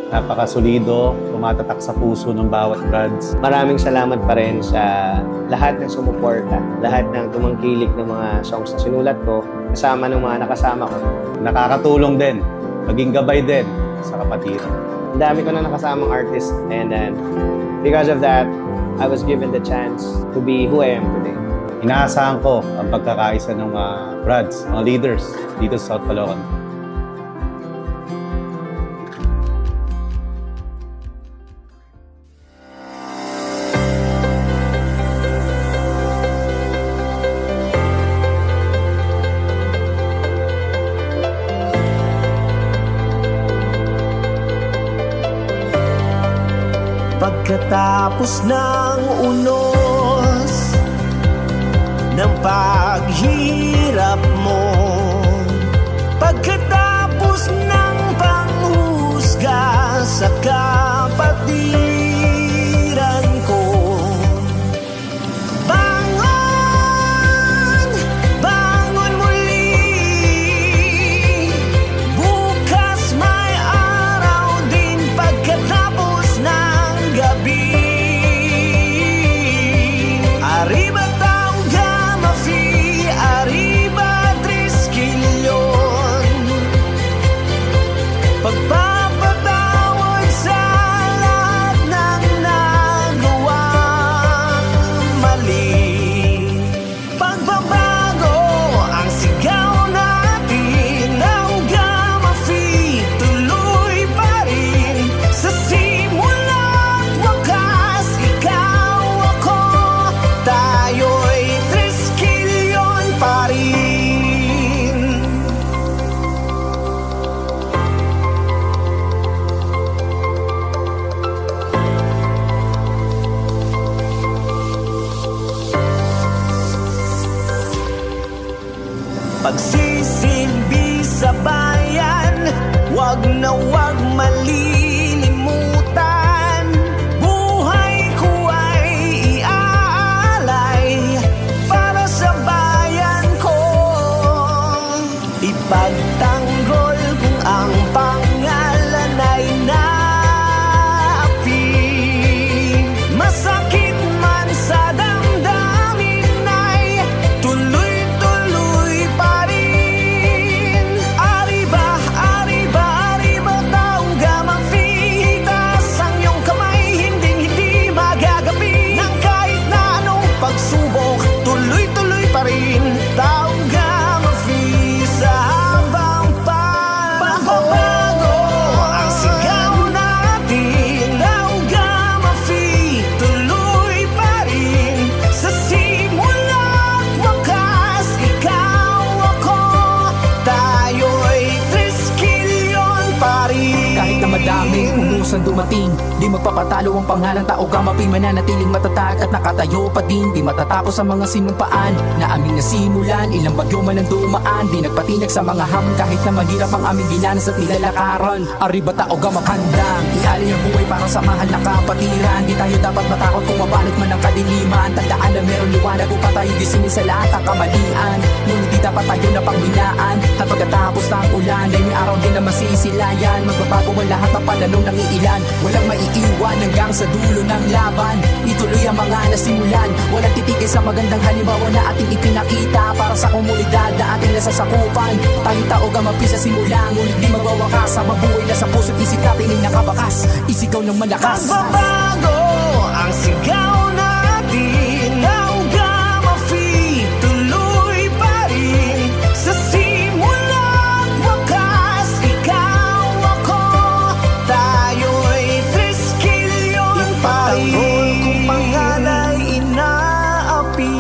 Napakasolido, tumatatak sa puso ng bawat Brads. Maraming salamat pa rin sa lahat ng sumuporta, lahat ng tumangkilik ng mga songs na sinulat ko, kasama ng mga nakasama ko. Nakakatulong din, maging gabay din sa kapatiran. Ang dami ko na nakasamang artist, and then because of that, I was given the chance to be who I am today. Inaasahan ko ang pagkakaisa ng mga Brads, mga leaders dito sa South Caloocan. Pagkatapos ng unos ng paghirap mo, pagkatapos ng panghusga sa kapatiran ko, bangon, bangon muli. Bukas may araw din pagkatapos ng gabi. Arriba taong Gamma Phi, arriba Triskelion. Pagpapatawad sa lahat ng nagawang mali. Pagbabago ang sigaw natin, ang Gamma Phi tuloy pa rin. Sa simula't wakas, ikaw ako, tayo'y Triskelion pa rin. Pagsisilbi sa bayan, wag na wag malilimutan. Buhay ko ay iaalay para sa bayan ko. Ipagtanggol kung ang pangalan ay naapi. Masakit man sa damdamin ay tuloy-tuloy pa rin. Arriba, arriba, arriba taong Gamma Phi. Itaas ang iyong kamay, hinding-hindi magagapi ng kahit na anong pagsubok. Tuloy-tuloy pa rin taong Gamma Phi sa habang pagbabago ang sigaw natin, taong Gamma Phi tuloy pa rin. Sa simula't wakas, ikaw ako, tayo'y Triskelion pa rin. Kahit na madaming umusan dumating, di magpapatalo ang pangalan tao Gamma Phi. Mananatiling matatag at nakatayo pa din. Di matatapos ang mga sinumpaan na aming nasimulan. Ilang bagyo man ang dumaan, di nagpatinag sa mga hamon. Kahit na mahirap ang aming dinanas at nilalakaran, arriba tao Gamma handang ialay ang buhay para sa mahal na kapatiran. Di tayo dapat matakot kung mabalot man ang kadiliman. Tandaan na meron liwanag upang tayo gisingin sa lahat ng kamalian. Ngunit di dapat tayo na panghinaan. At pagkatapos ng ulan ay may araw din na masisilayan. Magbabago ang lahat ng pananong ng iilan. Walang maiiwan hanggang sa dulo ng laban. Ituloy ang mga nasimulan. Walang titigil sa magandang halimbawa na ating ipinakita para sa komunidad na ating nasasakupan. Tayo tao Gamma Phi sa simula, ngunit di magwawakas. Sa mabuhay na sa puso't isip natin ay nakabakas. Isigaw ng malakas. Pagbabago ang sigaw natin, ang Gamma Phi tuloy pa rin. Sa simula't wakas, ikaw ako, tayo'y Triskelion pa rin. Kung pangalay inaapi,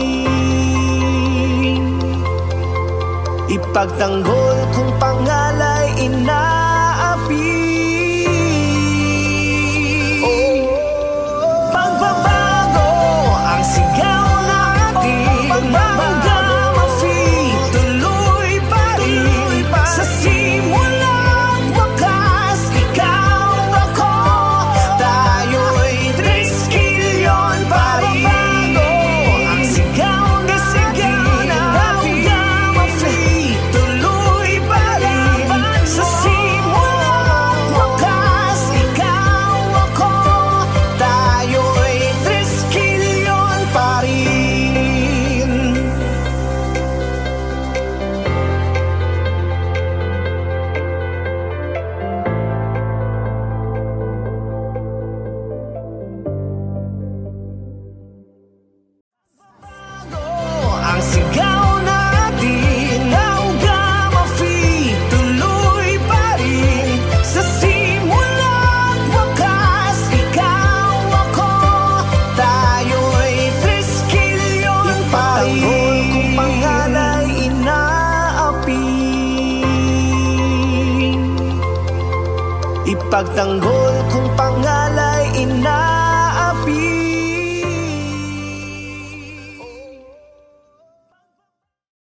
ipagtanggol kung pangalay inaapi. Pagbabago ang sigaw natin, ang Gamma Phi tuloy pa rin. Sa simula't wakas, ikaw ako, tayo'y Triskelion pa rin. Ang sigaw natin, ang Gamma Phi tuloy pa rin. Sa simula't Ipagtanggol kung pangalay ina